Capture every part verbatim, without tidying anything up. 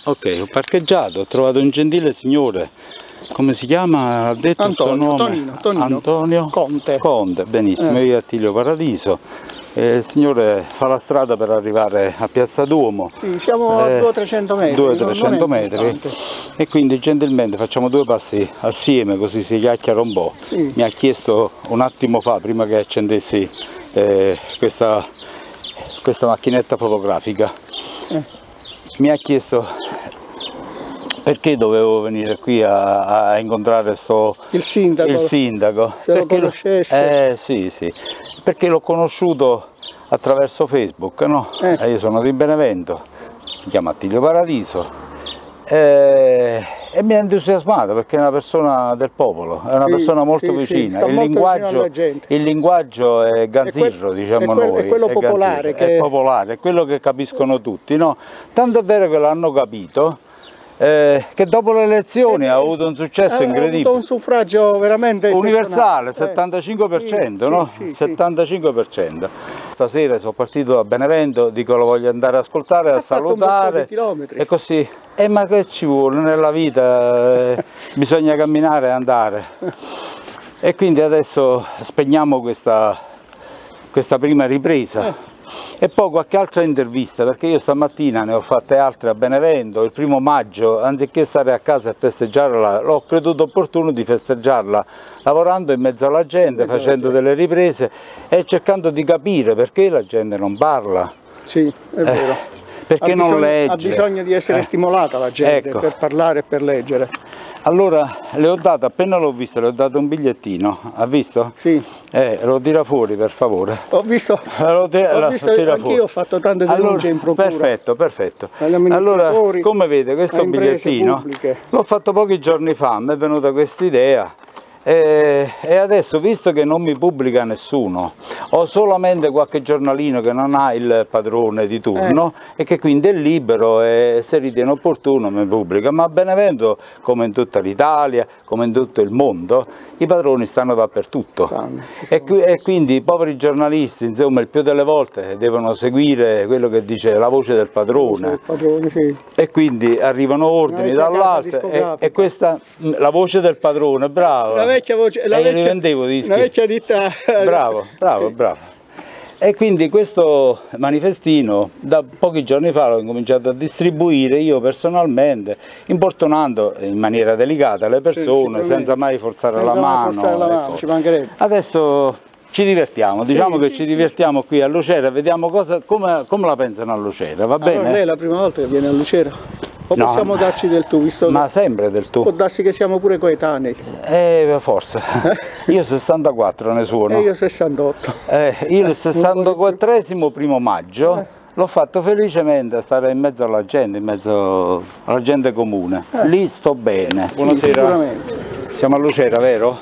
Ok, ho parcheggiato, ho trovato un gentile signore, come si chiama? Ha detto Antonio, il suo nome? Tonino, Tonino. Antonio Conte. Conte, benissimo, Eh. io Attilio Paradiso. Eh, il signore fa la strada per arrivare a Piazza Duomo. Sì, siamo a eh, duecento trecento metri. duecento trecento non è metri. distante. E quindi gentilmente facciamo due passi assieme, così si chiacchiera un po'. Sì. Mi ha chiesto un attimo fa, prima che accendessi eh, questa, questa macchinetta fotografica, Eh. mi ha chiesto perché dovevo venire qui a, a incontrare sto, Il sindaco. il sindaco. Se lo Perché conoscesse. Eh sì, sì, perché l'ho conosciuto attraverso Facebook, no? Eh. Eh, io sono di Benevento, mi chiamo Attilio Paradiso eh, e mi ha entusiasmato perché è una persona del popolo, è una Sì, persona molto sì, vicina, sì, sta il, molto vicino linguaggio, alla gente. il linguaggio è ganzirro, È quel- diciamo è quel- noi, è quello è popolare ganzirro, che- è popolare, è quello che capiscono tutti, no? Tanto è vero che l'hanno capito. Eh, che dopo le elezioni Eh, ha avuto un successo Ha incredibile, avuto un suffragio veramente universale, eccezionale. settantacinque per cento, Sì, no? sì, sì, sì. settantacinque per cento. Stasera sono partito da Benevento, dico lo voglio andare a ascoltare, a Ha fatto un bel po' salutare, di chilometri. e così. Eh, ma che ci vuole nella vita? Eh, bisogna camminare e andare. E quindi adesso spegniamo questa, questa prima ripresa. Eh. E poi qualche altra intervista, perché io stamattina ne ho fatte altre a Benevento, il primo maggio, anziché stare a casa e festeggiarla, l'ho creduto opportuno di festeggiarla lavorando in mezzo alla gente, Esatto. facendo delle riprese e cercando di capire perché la gente non parla. Sì, è vero. Eh, perché ha non bisogno, legge. Ha bisogno di essere Eh. stimolata la gente Ecco. per parlare e per leggere. Allora le ho dato, appena l'ho visto, le ho dato un bigliettino, ha visto? Sì, Eh, lo tira fuori per favore. ho visto, Lo tira- ho lo visto tira anch'io fuori. ho fatto tante denunce Allora, in procura. perfetto, perfetto. Agli Allora, amministratori, come vede a questo imprese bigliettino, pubbliche. l'ho fatto pochi giorni fa, mi è venuta questa idea. E, e adesso, visto che non mi pubblica nessuno, ho solamente qualche giornalino che non ha il padrone di turno Eh. e che quindi è libero e se ritiene opportuno mi pubblica, ma a Benevento, come in tutta l'Italia, come in tutto il mondo, i padroni stanno dappertutto. Stanno, ci E, sono. qui- e quindi i poveri giornalisti, insomma, il più delle volte devono seguire quello che dice la voce del padrone. Il padrone, sì. E quindi arrivano ordini Una vecchia dall'alto casa e, discografica. e questa, la voce del padrone, bravo. La vecchia voce, la E io vecchia, rivendevo dischi. una vecchia ditta. Bravo, bravo, bravo. E quindi questo manifestino da pochi giorni fa l'ho incominciato a distribuire io personalmente, importunando in maniera delicata le persone, sicuramente. senza mai forzare Senza la mai mano. forzare la mano, ecco. ci mancherebbe. Adesso ci divertiamo, diciamo Sì, che sì, ci sì. divertiamo qui a Lucera, vediamo cosa, come, come la pensano a Lucera, va bene? Allora lei è la prima volta che viene a Lucera? O No, possiamo ma- darci del tu, visto Ma che sempre del tu. può darsi che siamo pure coetanei. Eh, forse. Io sessantaquattro ne suono. E io sessantotto. Eh, io il sessantaquattresimo primo maggio Eh. l'ho fatto felicemente a stare in mezzo alla gente, in mezzo alla gente comune. Eh. Lì sto bene. Sì, Buonasera. sicuramente. Siamo a Lucera, vero?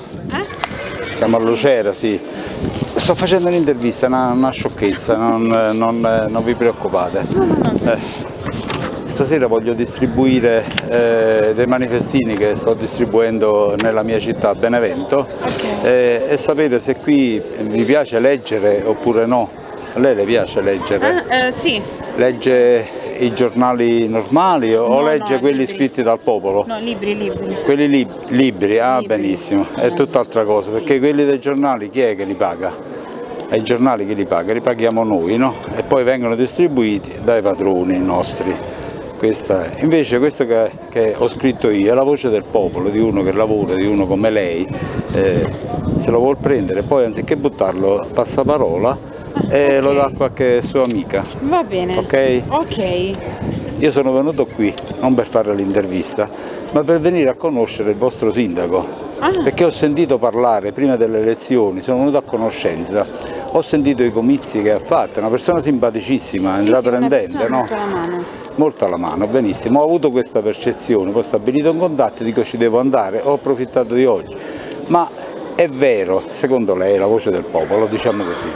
Eh? Siamo a Lucera, sì. Sto facendo un'intervista, una, una sciocchezza, non, non- non vi preoccupate. No, no, no. Eh. Stasera voglio distribuire eh, dei manifestini che sto distribuendo nella mia città, Benevento, Ok. eh, e sapere se qui vi piace leggere oppure no. A lei le piace leggere? Ah, eh, sì. Legge i giornali normali o No, legge no, quelli libri. scritti dal popolo? No, libri, libri. Quelli lib- libri, ah Libri. benissimo, è Eh. tutt'altra cosa, perché quelli dei giornali chi è che li paga? È i giornali che li paga, li paghiamo noi, no? E poi vengono distribuiti dai padroni nostri. Questa è. Invece questo che, che ho scritto io è la voce del popolo, di uno che lavora, di uno come lei, eh, se lo vuol prendere, poi anziché buttarlo passa parola e ok. lo dà a qualche sua amica. Va bene. Ok? Ok. Io sono venuto qui non per fare l'intervista, ma per venire a conoscere il vostro sindaco, Ah. perché ho sentito parlare prima delle elezioni, sono venuto a conoscenza, ho sentito i comizi che ha fatto, è una persona simpaticissima, Sì, sì, intraprendente, una persona no? molto alla mano. Molto alla mano, benissimo, ho avuto questa percezione, poi ho stabilito un contatto, dico ci devo andare, ho approfittato di oggi, ma è vero, secondo lei, la voce del popolo, diciamo così,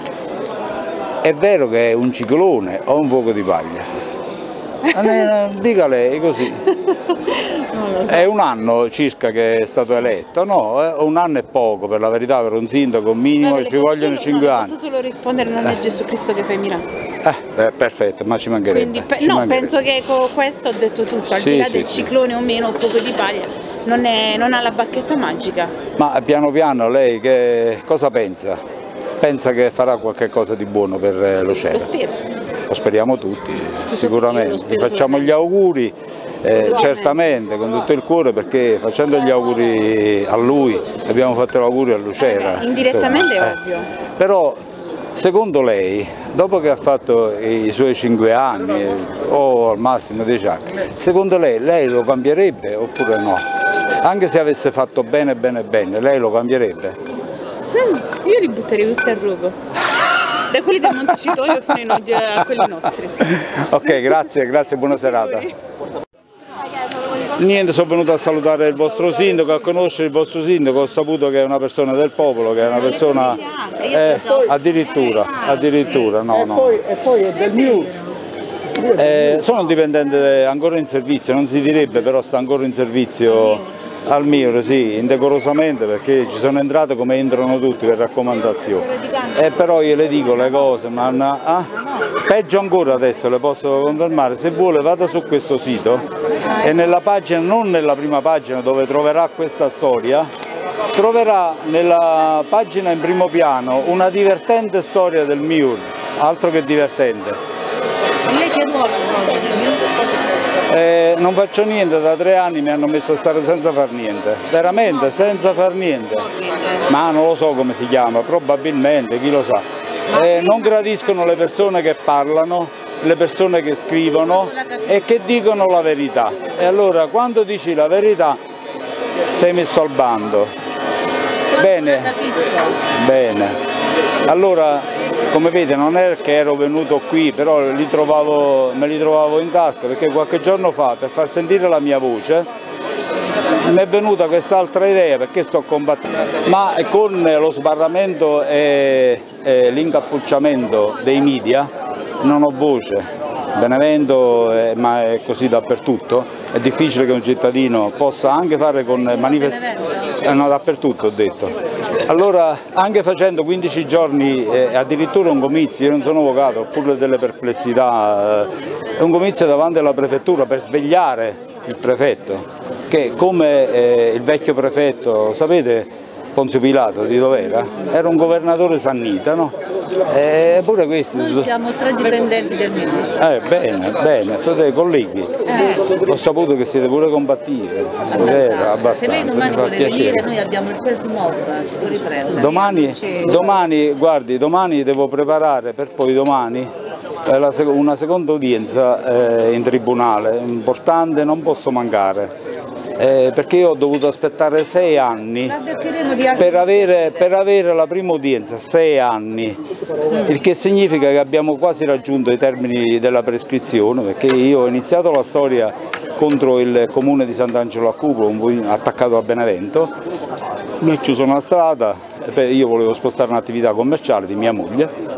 è vero che è un ciclone o un fuoco di paglia? Eh, Dica lei così. Non lo so. È un anno circa che è stato eletto, no? Eh, Un anno è poco, per la verità, per un sindaco minimo Vabbè, le ci posso vogliono solo- cinque no, le anni. Posso solo rispondere, non è Gesù Cristo che fa i miracoli. Eh, beh, perfetto, ma ci mancherebbe. Quindi, pe- ci no, mancherebbe. penso che con questo ho detto tutto, al Sì, di là sì, del sì. ciclone o meno, o poco di paglia, non, è, non ha la bacchetta magica. Ma piano piano lei che cosa pensa? Pensa che farà qualche cosa di buono per eh, Lo l'Ocera? spero. Lo speriamo tutti, io sicuramente. lo Gli spero facciamo solamente. gli auguri, eh, Naturalmente. certamente, con tutto il cuore, perché facendo gli auguri a lui abbiamo fatto gli auguri a Lucera. Indirettamente insomma, è ovvio. Però, secondo lei, dopo che ha fatto i suoi cinque anni, eh, o al massimo dieci anni, secondo lei, lei lo cambierebbe oppure no? Anche se avesse fatto bene, bene, bene, lei lo cambierebbe? Mm, Io li butterei tutti al rogo. Da quelli del Montecitorio fino ai- a quelli nostri. Ok, grazie, grazie, buona serata. Niente, sono venuto a salutare il vostro sindaco, a conoscere il vostro sindaco, ho saputo che è una persona del popolo, che è una persona... eh, addirittura, addirittura, no, e, no. poi, e poi è del mio. Eh, sono dipendente ancora in servizio, non si direbbe, però sta ancora in servizio al mio, sì, indecorosamente, perché ci sono entrato come entrano tutti per raccomandazione. E però io le dico le cose, ma ah, peggio ancora adesso, le posso confermare, se vuole vada su questo sito e nella pagina, non nella prima pagina dove troverà questa storia, troverà nella pagina in primo piano una divertente storia del M I U R, altro che divertente. Lei che ruolo? Eh, non faccio niente, da tre anni mi hanno messo a stare senza far niente, veramente senza far niente, ma non lo so come si chiama, probabilmente, chi lo sa. Eh, non gradiscono le persone che parlano, le persone che scrivono e che dicono la verità, e allora quando dici la verità sei messo al bando. Bene, bene, allora come vede non è che ero venuto qui, però li trovavo, me li trovavo in tasca, perché qualche giorno fa, per far sentire la mia voce, mi è venuta quest'altra idea, perché sto combattendo, ma con lo sbarramento e, e l'incappucciamento dei media non ho voce. Benevento, eh, ma è così dappertutto, è difficile che un cittadino possa anche fare con manifestazioni, eh, no, dappertutto ho detto. Allora, anche facendo quindici giorni, eh, addirittura un comizio, io non sono avvocato, ho pure delle perplessità, eh, un comizio davanti alla prefettura per svegliare il prefetto, che come eh, il vecchio prefetto, sapete, Ponzio Pilato di dov'era? Era un governatore sannita, no? Eppure questi... Noi siamo tre dipendenti del ministro. Eh, bene, bene, siete dei colleghi. Eh. Ho saputo che siete pure combattivi. È vero, abbastanza. Se lei domani mi fa vuole piacere. venire, noi abbiamo il self-move, ci può riprendere. Domani, domani, guardi, domani devo preparare per poi domani eh, la sec- una seconda udienza eh, in tribunale, importante, non posso mancare. Eh, perché io ho dovuto aspettare sei anni per avere, per avere la prima udienza, sei anni, il che significa che abbiamo quasi raggiunto i termini della prescrizione, perché io ho iniziato la storia contro il comune di Sant'Angelo a Cupro, attaccato a Benevento, mi ha chiuso una strada, io volevo spostare un'attività commerciale di mia moglie.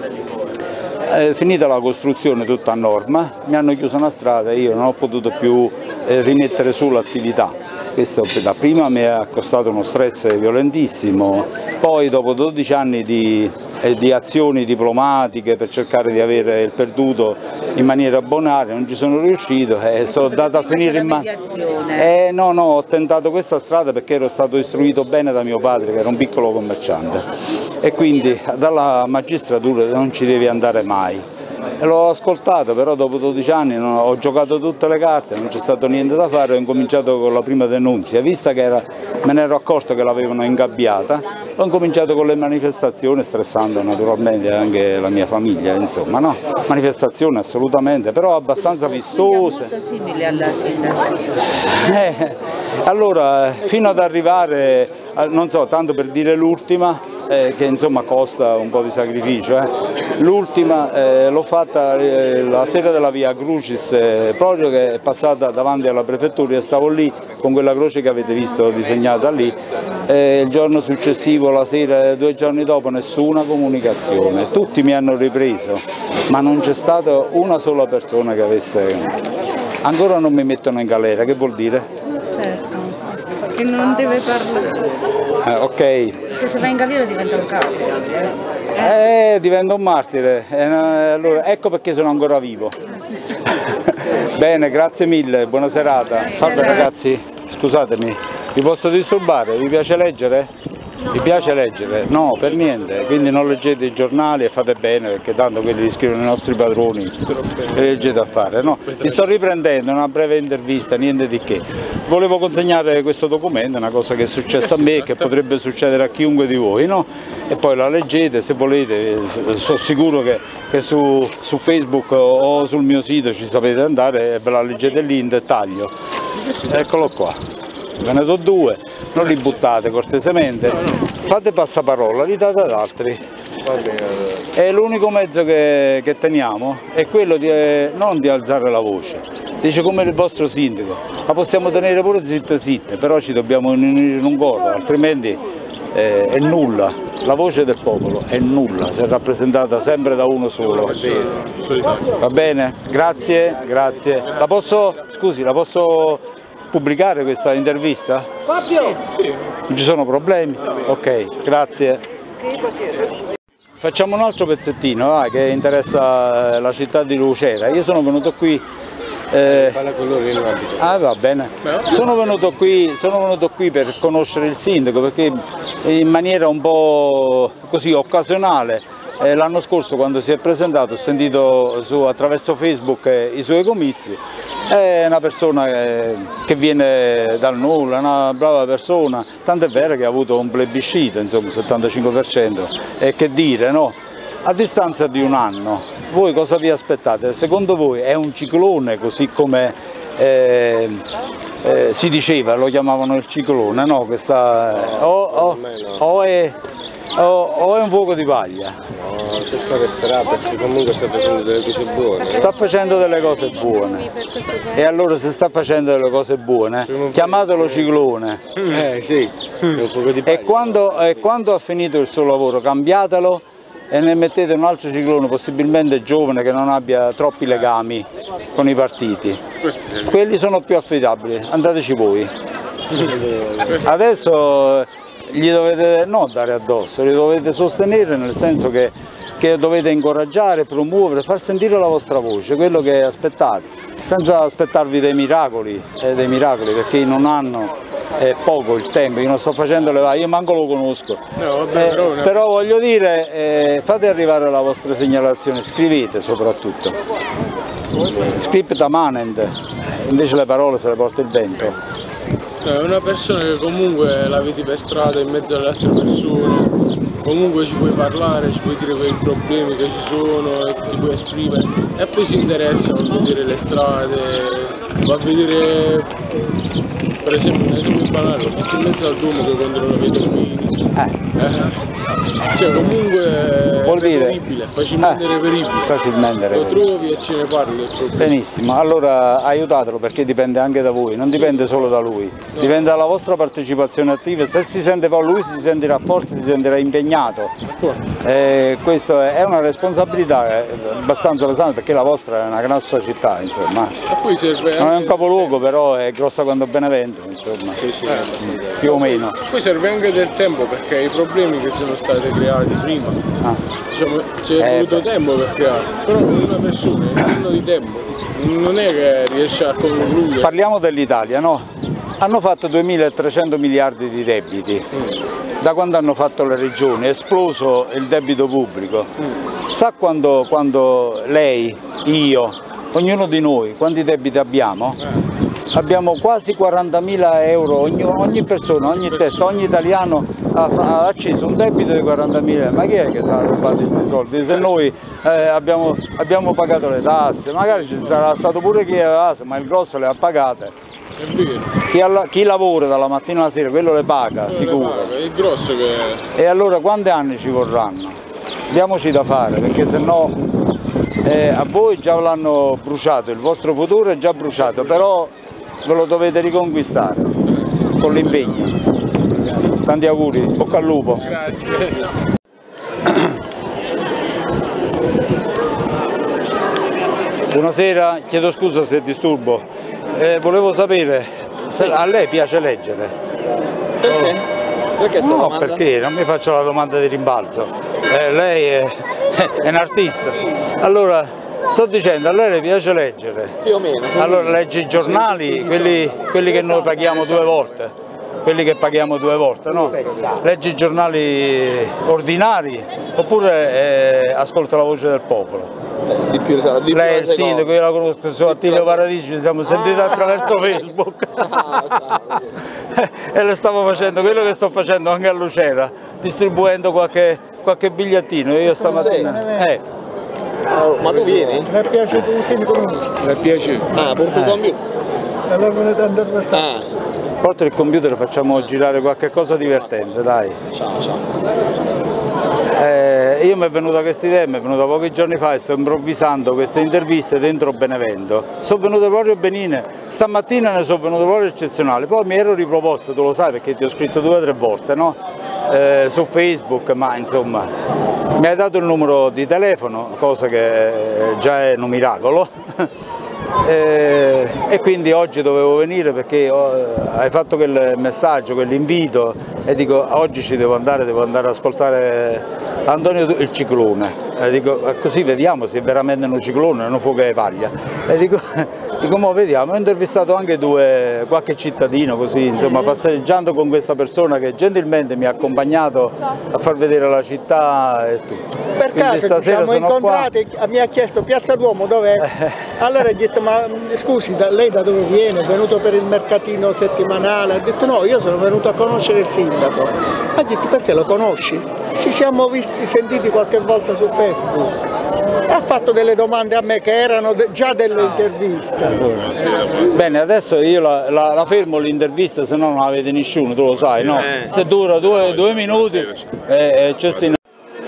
Eh, finita la costruzione tutta a norma, mi hanno chiuso una strada e io non ho potuto più eh, rimettere su l'attività. Questo dapprima mi ha costato uno stress violentissimo, poi dopo dodici anni di, eh, di azioni diplomatiche per cercare di avere il perduto in maniera bonaria non ci sono riuscito e eh, sono dato a finire in mano. Eh, no, no, ho tentato questa strada perché ero stato istruito bene da mio padre che era un piccolo commerciante e quindi dalla magistratura non ci devi andare mai. E l'ho ascoltato, però dopo dodici anni non, ho giocato tutte le carte, non c'è stato niente da fare, ho incominciato con la prima denunzia, vista che era, me ne ero accorto che l'avevano ingabbiata, ho incominciato con le manifestazioni, stressando naturalmente anche la mia famiglia, insomma, no? Manifestazioni assolutamente, però abbastanza vistose. Molto simile alla sindaco. Eh, allora, fino ad arrivare, non so, tanto per dire l'ultima, Eh, che insomma costa un po' di sacrificio, eh. L'ultima eh, l'ho fatta eh, la sera della via Crucis, eh, proprio che è passata davanti alla prefettura e stavo lì con quella croce che avete visto disegnata lì, eh, il giorno successivo, la sera, due giorni dopo nessuna comunicazione, tutti mi hanno ripreso, ma non c'è stata una sola persona che avesse... Ancora non mi mettono in galera, che vuol dire? Certo, che non deve parlare. Eh, ok. Perché se va in galera diventa un caso. Eh, divento un martire, eh, allora, ecco perché sono ancora vivo. Bene, grazie mille, buona serata. Salve ragazzi, scusatemi, vi posso disturbare? Vi piace leggere? Vi piace leggere? No, per niente, quindi non leggete i giornali e fate bene perché tanto quelli li scrivono i nostri padroni e leggete a fare, no? Vi sto riprendendo una breve intervista, niente di che. Volevo consegnare questo documento, una cosa che è successa a me e che potrebbe succedere a chiunque di voi, no? E poi la leggete se volete, sono sicuro che, che su, su Facebook o sul mio sito ci sapete andare e ve la leggete lì in dettaglio. Eccolo qua, ve ne do due. Non li buttate cortesemente, fate passaparola, li date ad altri. E l'unico mezzo che, che teniamo è quello di eh, non di alzare la voce, dice come il vostro sindaco, ma possiamo tenere pure zitte zitte, però ci dobbiamo unire in un coro, altrimenti eh, è nulla, la voce del popolo è nulla, se è rappresentata sempre da uno solo. Va bene? Grazie, grazie. La posso, scusi, la posso pubblicare questa intervista? Fabio! Non ci sono problemi? Ok, grazie. Facciamo un altro pezzettino vai, che interessa la città di Lucera. Io sono venuto qui eh, ah, va bene. Sono venuto qui, sono venuto qui per conoscere il sindaco perché in maniera un po' così occasionale Eh, l'anno scorso quando si è presentato ho sentito su, attraverso Facebook eh, i suoi comizi, è una persona eh, che viene dal nulla, una brava persona, tanto è vero che ha avuto un plebiscito, insomma il settantacinque per cento, e che dire, no? A distanza di un anno, voi cosa vi aspettate? Secondo voi è un ciclone così come eh, eh, si diceva, lo chiamavano il ciclone, no? Questa, o, o, o è... O, o è un fuoco di paglia? No, questo resterà perché comunque sta facendo delle cose buone. No? Sta facendo delle cose buone. E allora se sta facendo delle cose buone, chiamatelo ciclone. Eh sì, è un fuoco di paglia. E quando, e quando ha finito il suo lavoro cambiatelo e ne mettete un altro ciclone, possibilmente giovane, che non abbia troppi legami con i partiti. Quelli sono più affidabili, andateci voi. Adesso gli dovete non dare addosso, li dovete sostenere nel senso che, che dovete incoraggiare, promuovere, far sentire la vostra voce, quello che aspettate, senza aspettarvi dei miracoli, eh, dei miracoli perché in un anno è poco il tempo, io non sto facendo le varie, io manco lo conosco, no, vabbè, eh, però, no. però voglio dire, eh, fate arrivare la vostra segnalazione, scrivete soprattutto, scripta manent, invece le parole se le porta il vento. È una persona che comunque la vedi per strada in mezzo alle altre persone, comunque ci puoi parlare, ci puoi dire quei problemi che ci sono e ti puoi esprimere e poi si interessa a vedere le strade, va a vedere per esempio un esempio banale, ho visto in mezzo al Duomo che controllano i termini, Eh. eh. Cioè comunque Vuol è dire? reperibile, facilmente Eh, reperibile, facilmente lo reperibile. trovi e ce ne parli del problema. Benissimo, allora aiutatelo perché dipende anche da voi, non dipende solo da lui, dipende dalla vostra partecipazione attiva, se si sente poi lui si sentirà forte, si sentirà impegnato, eh, questa è una responsabilità eh, abbastanza pesante perché la vostra è una grossa città, insomma, E poi serve non è un anche- capoluogo però è grossa quanto Benevento, insomma, Sì, sì. Mm, più o meno. Poi serve anche del tempo perché i problemi che sono stati creati prima, Ah. diciamo, c'è Eh, voluto beh. tempo per crearli, però una persona in un anno di tempo non è che riesce a concludere. Parliamo dell'Italia, no? Hanno fatto duemilatrecento miliardi di debiti, Mm. da quando hanno fatto le regioni, è esploso il debito pubblico. Mm. Sa quando, quando lei, io, ognuno di noi, quanti debiti abbiamo? Eh. Abbiamo quasi quarantamila euro, ogni, ogni persona, ogni testa, ogni italiano ha, ha acceso un debito di quarantamila euro, ma chi è che sa rubare questi soldi? Se noi eh, abbiamo, abbiamo pagato le tasse, magari ci sarà stato pure chi aveva, ma il grosso le ha pagate. È vero. Chi, alla- chi lavora dalla mattina alla sera, quello le paga, Non sicuro. le paga, è il grosso che... E allora quanti anni ci vorranno? Diamoci da fare, perché se no eh, a voi già l'hanno bruciato, il vostro futuro è già bruciato, però ve lo dovete riconquistare con l'impegno. Tanti auguri, bocca al lupo. Grazie. Buonasera, chiedo scusa se disturbo. Eh, volevo sapere, se a lei piace leggere? Perché? Perché sta No, domanda? perché non mi faccio la domanda di rimbalzo. Eh, lei è, è un artista. Allora, sto dicendo, a lei le piace leggere? Più o meno. Allora legge i giornali, quelli, quelli che noi paghiamo due volte. Quelli che paghiamo due volte, no? Legge i giornali ordinari oppure eh, ascolta la voce del popolo. Di più, di più Lei è la il sindaco, io la conosco, sono Attilio Paradiso, ci siamo sentiti Ah. attraverso Facebook. Ah, E le stavo facendo quello che sto facendo anche a Lucera, distribuendo qualche, qualche bigliettino. Io stamattina. Eh, Oh, ma tu vieni? Mi è piaciuto un film con lui. Mi è piaciuto. Ah, porto Eh. computer. Allora me ne tanto per Ah, porta il computer, facciamo girare qualche cosa divertente, dai. ciao, ciao. Eh, io mi è venuta questa idea, mi è venuta pochi giorni fa e sto improvvisando queste interviste dentro Benevento. Sono venute proprio benine, stamattina ne sono venute proprio eccezionali, poi mi ero riproposto, tu lo sai perché ti ho scritto due o tre volte, no? Eh, su Facebook, ma insomma, mi hai dato il numero di telefono, cosa che già è un miracolo. Eh, e quindi oggi dovevo venire perché oh, hai fatto quel messaggio, quell'invito e dico oggi ci devo andare, devo andare ad ascoltare Antonio il Ciclone e dico così vediamo se è veramente un ciclone, non fuoco di paglia e dico, dico mo vediamo, ho intervistato anche due, qualche cittadino così insomma passeggiando con questa persona che gentilmente mi ha accompagnato a far vedere la città e tutto. Per Quindi caso ci stasera siamo sono incontrati, mi ha chiesto Piazza Duomo dov'è? Allora ho detto ma scusi da, lei da dove viene? È venuto per il mercatino settimanale? Ha detto no, io sono venuto a conoscere il sindaco. Ha detto perché lo conosci? Ci siamo visti, sentiti qualche volta su Facebook. Ha fatto delle domande a me che erano de- già delle interviste. Bene, adesso io la, la, la fermo l'intervista, se no non avete nessuno, tu lo sai, no? Se dura due, due minuti e eh, c'è sti-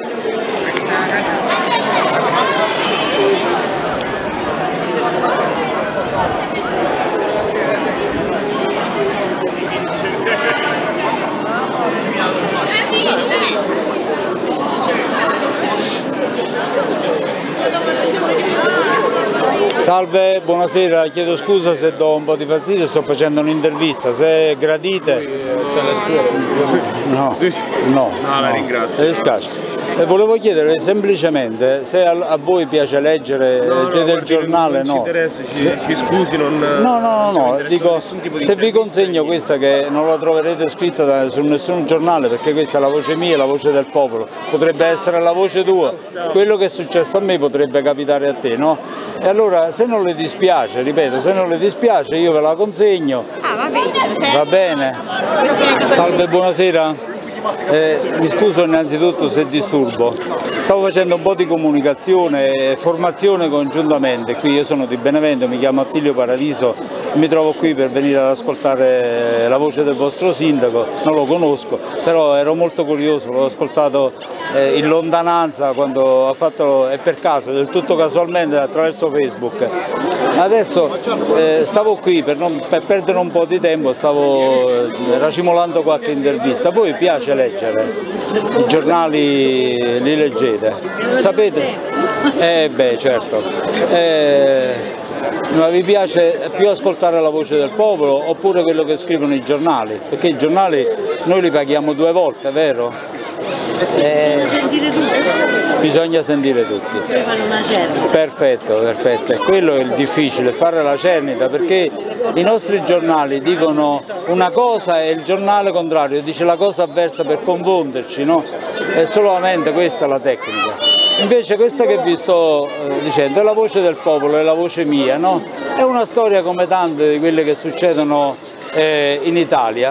Salve, buonasera, chiedo scusa se do un po' di fastidio, sto facendo un'intervista, se gradite... C'è la scuola. No, no, No, la ringrazio. mi dispiace. E volevo chiedere semplicemente se a, a voi piace leggere, leggete il giornale, non no? ci interessa, ci, ci scusi, non... No, no, no, siamo no, interessati dico, a nessun tipo di se vi intervista. consegno questa che non la troverete scritta da- su nessun giornale perché questa è la voce mia, la voce del popolo, potrebbe essere la voce tua, quello che è successo a me potrebbe capitare a te, no? E allora se non le dispiace, ripeto, se non le dispiace io ve la consegno, Ah, va bene. va bene? Salve, buonasera. Eh, mi scuso innanzitutto se disturbo, stavo facendo un po' di comunicazione e formazione congiuntamente, qui io sono di Benevento, mi chiamo Attilio Paradiso, mi trovo qui per venire ad ascoltare la voce del vostro sindaco, non lo conosco, però ero molto curioso, l'ho ascoltato eh, in lontananza quando ha fatto, e per caso, del tutto casualmente attraverso Facebook. Adesso eh, stavo qui per, non, per perdere un po' di tempo, stavo eh, racimolando qualche intervista, poi piace leggere, i giornali li leggete, sapete? Eh beh certo, eh, ma vi piace più ascoltare la voce del popolo oppure quello che scrivono i giornali? Perché i giornali noi li paghiamo due volte, vero? Eh, Sentire tutto. bisogna sentire tutti. Poi fanno una certa. Perfetto, perfetto, e quello è il difficile, fare la cernita, perché i nostri giornali dicono una cosa e il giornale contrario dice la cosa avversa per confonderci, no? È solamente questa la tecnica. Invece questa che vi sto eh, dicendo è la voce del popolo, è la voce mia, no? È una storia come tante di quelle che succedono eh, in Italia.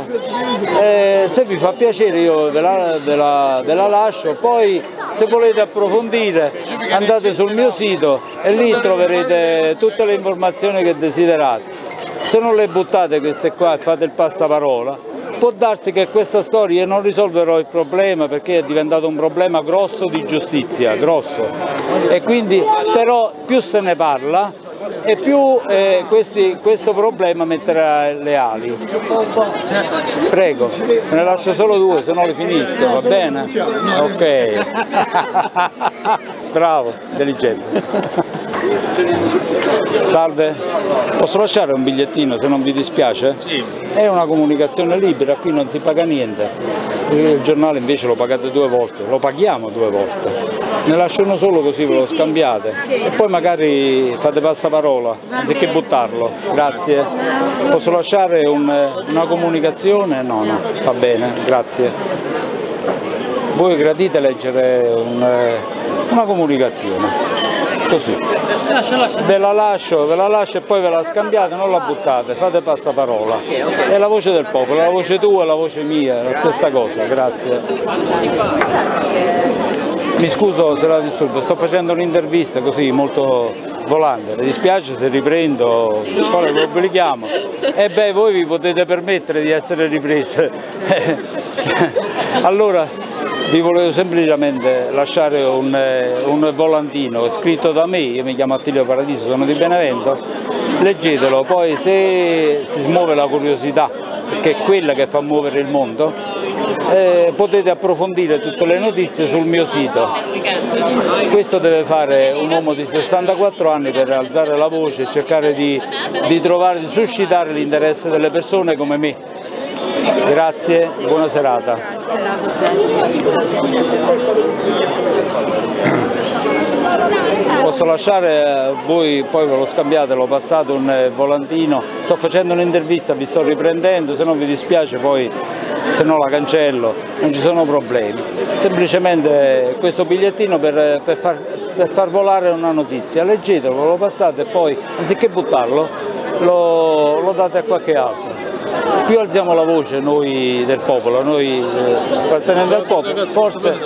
Eh, se vi fa piacere io ve la, ve la- ve la lascio, poi se volete approfondire andate sul mio sito e lì troverete tutte le informazioni che desiderate. Se non le buttate queste qua e fate il passaparola, può darsi che questa storia io non risolverò il problema perché è diventato un problema grosso di giustizia, grosso, e quindi però più se ne parla e più eh, questi- questo problema metterà le ali. Prego, me ne lascio solo due, se no le finisco, va bene? Ok. Bravo, intelligente. Salve, posso lasciare un bigliettino se non vi dispiace? Sì. È una comunicazione libera, qui non si paga niente. Il giornale invece lo pagate due volte, lo paghiamo due volte. Ne lascio uno solo così ve lo scambiate e poi magari fate passaparola anziché buttarlo. Grazie. Posso lasciare un, una comunicazione? No, no, va bene, grazie. Voi gradite leggere un, una comunicazione? Così. Ve la lascio, ve la lascio e poi ve la scambiate, non la buttate, fate passaparola. È la voce del popolo, la voce tua e la voce mia, è la stessa cosa, grazie. Mi scuso se la disturbo, sto facendo un'intervista così molto volante, mi dispiace se riprendo, poi lo pubblichiamo. E beh, voi vi potete permettere di essere riprese. Allora, vi volevo semplicemente lasciare un, un volantino scritto da me, io mi chiamo Attilio Paradiso, sono di Benevento, leggetelo, poi se si smuove la curiosità, perché è quella che fa muovere il mondo, eh, potete approfondire tutte le notizie sul mio sito. Questo deve fare un uomo di sessantaquattro anni per alzare la voce e cercare di, di trovare, di suscitare l'interesse delle persone come me. Grazie, buona serata. Posso lasciare, voi poi ve lo scambiate, lo passate un volantino, sto facendo un'intervista, vi sto riprendendo, se non vi dispiace poi, se no la cancello, non ci sono problemi. Semplicemente questo bigliettino per, per, far, per far volare una notizia, leggetelo, lo passate e poi, anziché buttarlo, lo, lo date a qualche altro. Più alziamo la voce noi del popolo, noi eh, appartenenti al popolo, forse...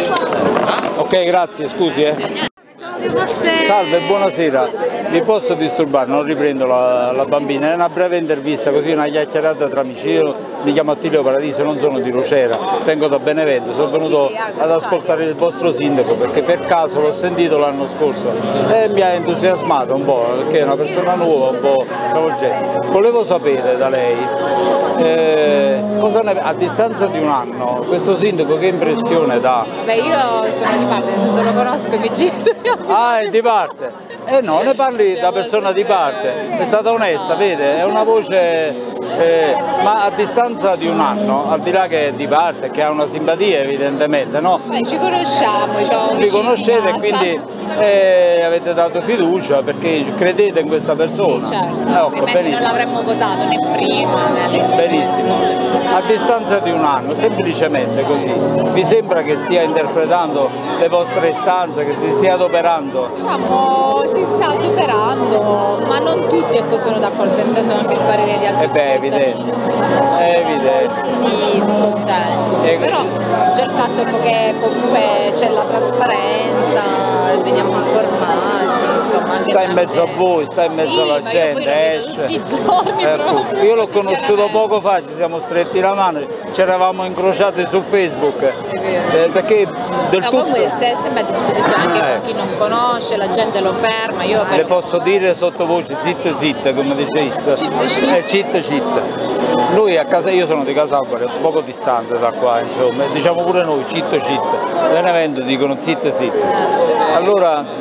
Ok, grazie, scusi eh. Salve, buonasera, vi posso disturbare? Non riprendo la, la bambina, è una breve intervista, così una chiacchierata tra amici. Io mi chiamo Attilio Paradiso, non sono di Nocera, vengo da Benevento, sono venuto ad ascoltare il vostro sindaco perché per caso l'ho sentito l'anno scorso e mi ha entusiasmato un po', perché è una persona nuova, un po' travolgente. Volevo sapere da lei, eh, cosa ne, a distanza di un anno, questo sindaco che impressione dà? Beh, io sono di parte, non lo conosco i miei genitori. Ah, è di parte? Eh no, ne parli da persona di parte, è stata onesta, vede, è una voce, eh, ma a distanza di un anno, al di là che è di parte, che ha una simpatia evidentemente, no? Beh, ci conosciamo, diciamo. Vi conoscete e quindi eh, avete dato fiducia perché credete in questa persona. Sì, certo, eh, ecco, altrimenti non l'avremmo votato né prima né alle... Benissimo. A distanza di un anno, semplicemente così, vi sembra che stia interpretando le vostre istanze, che si stia adoperando? Diciamo, si sta adoperando, ma non tutti ecco, sono d'accordo, sentendo anche il parere di altri. Eh beh, è evidente, è evidente. Sì, scontenti. E... Però già il fatto ecco, che comunque c'è la trasparenza, veniamo informati, insomma. Anche sta in mezzo a voi, sta in mezzo sì, alla ma gente, io esce. Tutti i giorni, Eh, proprio. io l'ho conosciuto poco fa, ci siamo stretti la mano, ci eravamo incrociati su Facebook, eh, perché del No, tutto... comunque è sempre a disposizione anche Eh. per chi non conosce, la gente lo ferma, io Le posso dire sottovoce, zit zit, come dice Izza. Cit, cit. Eh, cit cit. Lui a casa, io sono di Casalbore, poco distante da qua, insomma, diciamo pure noi, cit cit. Benevento dicono zit zit. Allora...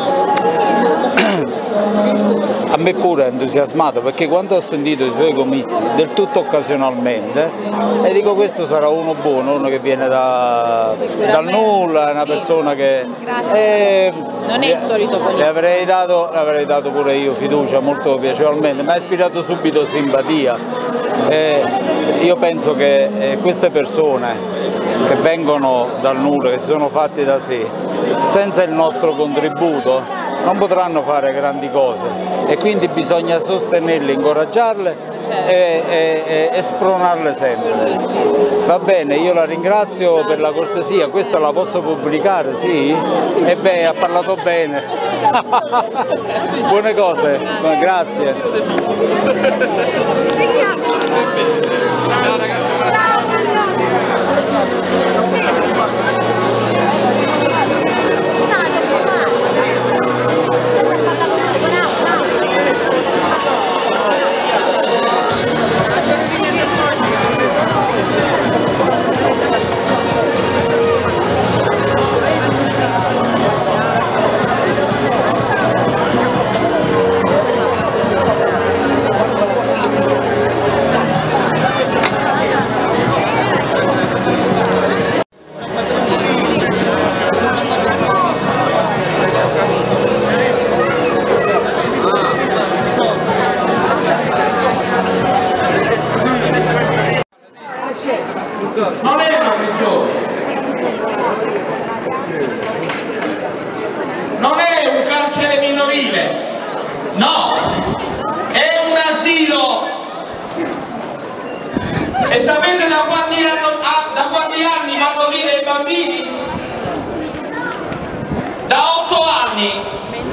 A me pure è entusiasmato perché quando ho sentito i suoi comizi, del tutto occasionalmente, e dico questo sarà uno buono, uno che viene da, dal nulla, è una persona che... Eh, non è il solito politico. Le avrei dato, le avrei dato pure io fiducia molto piacevolmente, mi ha ispirato subito simpatia. Eh, io penso che eh, queste persone che vengono dal nulla, che si sono fatti da sé, senza il nostro contributo non potranno fare grandi cose e quindi bisogna sostenerle, incoraggiarle e, e, e spronarle sempre. Va bene, io la ringrazio per la cortesia, questa la posso pubblicare, sì? E beh, ha parlato bene. Buone cose, grazie. non è una prigione, non è un carcere minorile, no, è un asilo. E sapete da quanti anni, da quanti anni vanno lì dei bambini? Da otto anni.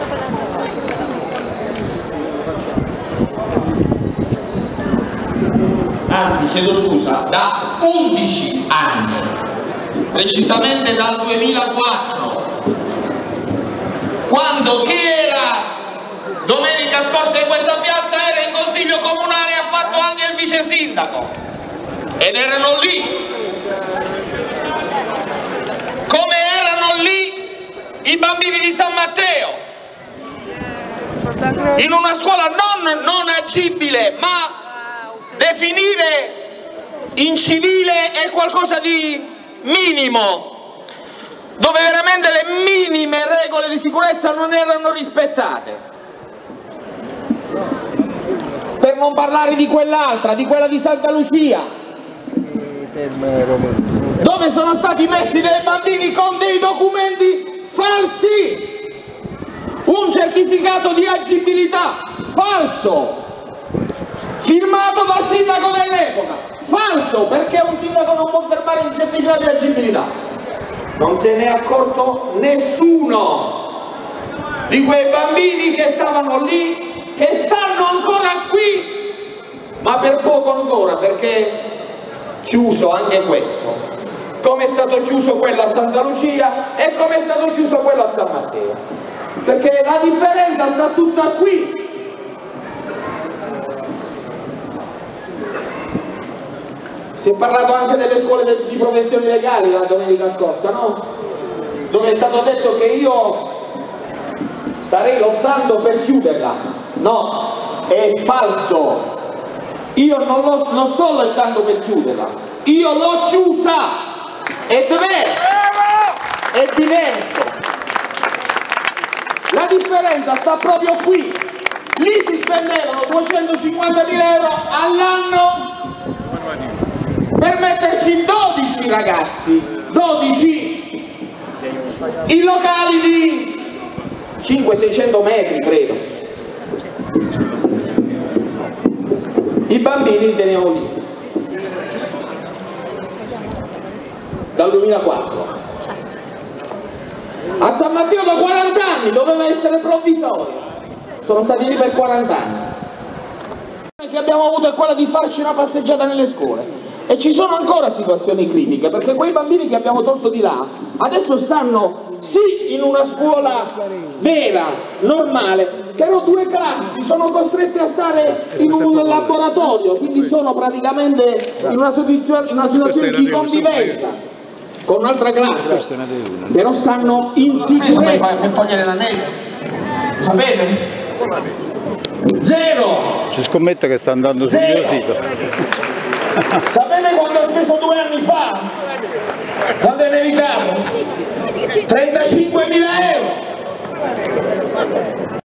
Anzi, chiedo scusa, da undici anni, precisamente dal duemilaquattro, quando chi era domenica scorsa in questa piazza era in consiglio comunale e ha fatto anche il vice sindaco, ed erano lì, come erano lì i bambini di San Matteo, in una scuola non, non agibile, ma definire incivile è qualcosa di minimo, dove veramente le minime regole di sicurezza non erano rispettate. Per non parlare di quell'altra, di quella di Santa Lucia, dove sono stati messi dei bambini con dei documenti falsi, un certificato di agibilità falso, firmato dal sindaco dell'epoca, falso, perché un sindaco non può fermare un certificato di agibilità. Non se ne è accorto nessuno di quei bambini che stavano lì, che stanno ancora qui, ma per poco ancora, perché chiuso anche questo, come è stato chiuso quello a Santa Lucia e come è stato chiuso quello a San Matteo, perché la differenza sta tutta qui. Si è parlato anche delle scuole di professioni legali la domenica scorsa, no? Dove è stato detto che io starei lottando per chiuderla. No, è falso. Io non, lo, non sto lottando per chiuderla, io l'ho chiusa ed è, è diverso. La differenza sta proprio qui. Lì si spendevano duecentocinquantamila euro all'anno per metterci dodici ragazzi, dodici, in locali di cinquecento seicento metri, credo. I bambini li tenevano lì, dal duemilaquattro. A San Matteo da quaranta anni, doveva essere provvisorio, sono stati lì per quaranta anni. Che abbiamo avuto è quella di farci una passeggiata nelle scuole. E ci sono ancora situazioni critiche, perché quei bambini che abbiamo tolto di là, adesso stanno sì in una scuola vera, normale, però due classi, sono costretti a stare in un laboratorio, quindi sono praticamente in una situazione, in una situazione di convivenza con un'altra classe, però stanno in sicurezza. Per togliere l'anello, sapete? Zero! Ci scommetto che sta andando sul mio sito. Sapete quanto ho speso due anni fa? Quando è nevicato? trentacinquemila euro!